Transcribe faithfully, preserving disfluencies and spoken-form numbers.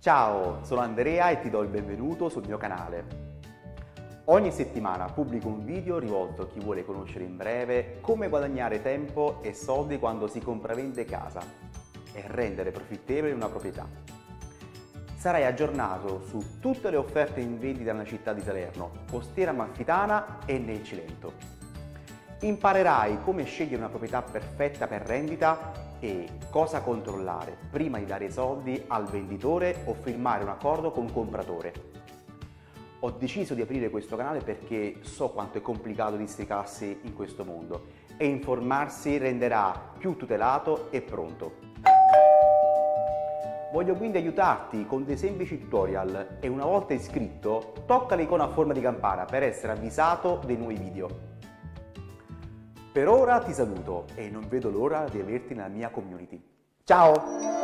Ciao, sono Andrea e ti do il benvenuto sul mio canale. Ogni settimana pubblico un video rivolto a chi vuole conoscere in breve come guadagnare tempo e soldi quando si compravende casa e rendere profittevole una proprietà. Sarai aggiornato su tutte le offerte in vendita nella città di Salerno, Costiera Amalfitana e nel Cilento. Imparerai come scegliere una proprietà perfetta per rendita e cosa controllare prima di dare i soldi al venditore o firmare un accordo con un compratore. Ho deciso di aprire questo canale perché so quanto è complicato districarsi in questo mondo e informarsi renderà più tutelato e pronto. Voglio quindi aiutarti con dei semplici tutorial e una volta iscritto tocca l'icona a forma di campana per essere avvisato dei nuovi video. Per ora ti saluto e non vedo l'ora di averti nella mia community. Ciao!